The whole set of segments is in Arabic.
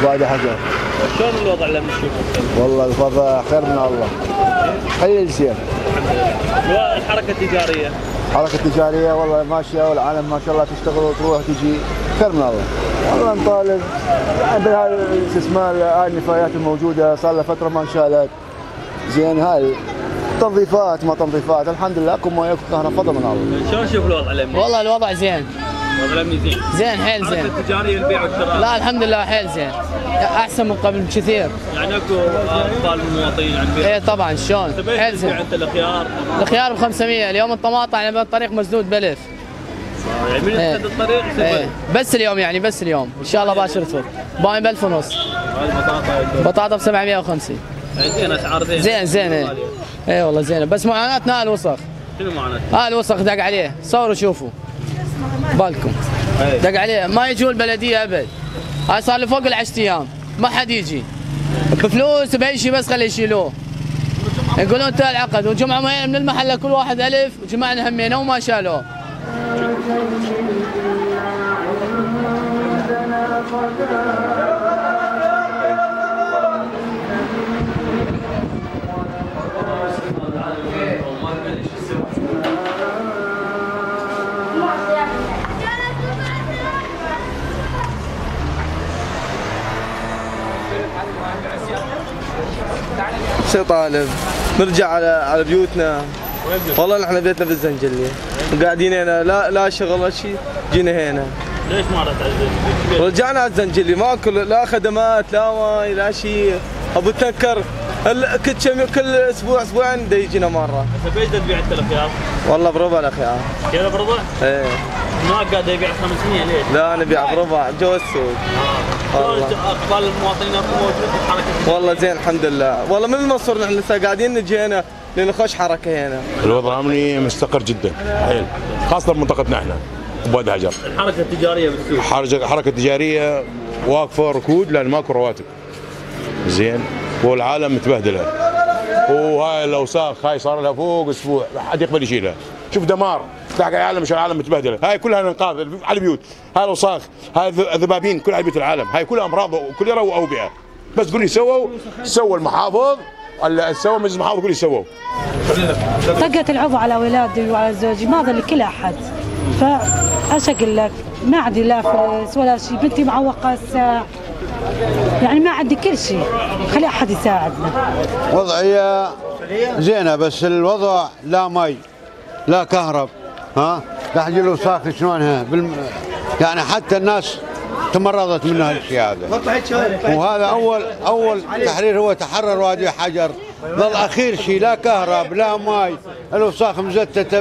وادي حجر. شلون الوضع لما تشوفه؟ والله الوضع خير من الله. حيل زين. الحركه التجاريه. الحركه التجاريه والله ماشيه والعالم ما شاء الله تشتغل وتروح تجي خير من الله. والله نطالب بهاي الاستثمار هاي النفايات الموجوده صار لها فتره ما انشالت. زين هاي تنظيفات ما تنظيفات الحمد لله اكو ما يكون كهرباء فضل من الله. شلون تشوف الوضع الامني؟ والله الوضع زين. الوضع الامني زين. زين حيل زين. الحركه التجاريه البيع والشراء. لا الحمد لله حيل زين. احسن من قبل بكثير. يعني اكو اقبال من المواطنين على البيع. ايه طبعا شلون؟ حيل زين. انت الخيار؟ الخيار ب 500 اليوم الطماطم يعني بالطريق مسدود ب1000. يعني من يسد الطريق ايه بس اليوم يعني بس اليوم ان شاء الله باشر تفوت. باقي ب1000 ونص. بطاطا ب 750. زين اسعار زين. زين زين ايه. ايه والله زينه بس معاناتنا الوسخ. شنو معاناتنا؟ الوسخ دق عليه صوروا شوفوا. بالكم. دق عليه ما يجوا البلديه ابد. هاي صار له فوق ال10 ايام ما حد يجي. بفلوس باي شيء بس خليه يشيلوه. يقولون انتهى العقد وجمعوا من المحل كل واحد 1000 وجمعنا همينه وما شالوه. شو طالب؟ نرجع على بيوتنا. والله نحن بيتنا بالزنجلية وقاعدين هنا لا شغل ولا شيء جينا هنا. ليش ما رحت على الزنجلية؟ رجعنا على الزنجلية ماكو لا خدمات لا ماي لا شيء. ابو تنكر كل اسبوع اسبوعين دا يجينا مرة. هسه بايش تبيع انت الخيار؟ والله بربع الخيار. كذا بربع؟ ايه. ما قاعد يبيع 500 ليش؟ لا نبيع بربع جو السوق. والله اقبال المواطنين موجود بالحركه. والله زين الحمد لله. والله من المنصور نحن لسه قاعدين نجي هنا لنخش حركه هنا. الوضع الامني مستقر جدا حيل خاصه بمنطقتنا احنا بوادي حجر. الحركه التجاريه بالسوق. حركه تجاريه واقفه ركود لان ماكو رواتب. زين والعالم متبهدله. وهاي الاوساخ هاي صار لها فوق اسبوع ما حد يقبل يشيلها. شوف دمار تلقى العالم مش العالم متبهدله. هاي كلها انقاذ على البيوت. هاي الاوساخ هاي الذبابين كلها على بيوت العالم. هاي كلها امراض وكلها اوبئه. بس قول لي سووا المحافظ ولا سووا مجلس المحافظ قول لي سووا. طقت العضو على اولادي وعلى زوجي ما ظل كل احد. فايش اقول لك؟ ما عندي لا فلوس ولا شيء، بنتي معوقه الساع. يعني ما عندي كل شيء، خلي احد يساعدنا. وضعيه زينه بس الوضع لا مي لا كهرب قاعد يجي الاوساخ شلونها يعني حتى الناس تمرضت من هالشيء هذا. وهذا اول تحرير هو تحرر وادي حجر. ظل اخير شيء لا كهرب لا ماي. الاوساخ مزتته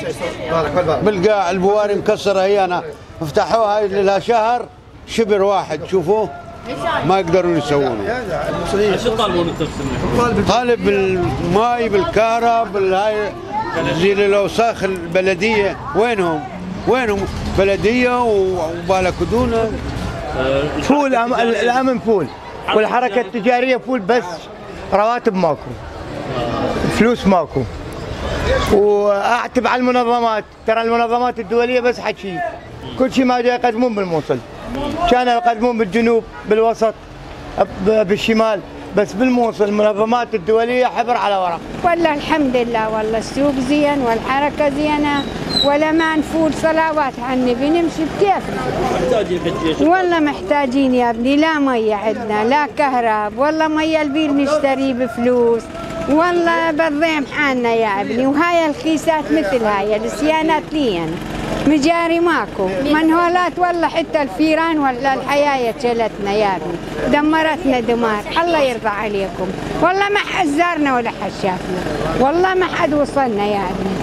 بالقاع البواري مكسره. هي انا فتحوها هاي لها شهر شبر واحد شوفوه ما يقدرون يسوونه. شو تطالبون انتم؟ طالب بالماي بالكهرب هاي زي الاوساخ البلديه وينهم بلديه وبالكدونه. فول الامن فول والحركه التجاريه فول بس رواتب ماكو فلوس ماكو. واعتب على المنظمات ترى المنظمات الدوليه بس حكي كل شيء ما يقدمون بالموصل. كانوا يقدمون بالجنوب بالوسط بالشمال بس بالموصل المنظمات الدوليه حبر على ورق. والله الحمد لله والله السوق زين والحركه زينه ولا ما نفول صلوات على النبي نمشي بكيفنا. والله محتاجين يا ابني لا ميه عندنا لا كهرب والله ميه البير نشتري بفلوس والله بالضيم حالنا يا ابني. وهاي الخيسات مثل هاي السيانات لي انا مجاري ماكو منهولات والله حتى الفيران ولا الحياة شلتنا يا ابني دمرتنا دمار. الله يرضى عليكم والله ما حد زارنا ولا حد شافنا والله ما حد وصلنا يا ابني.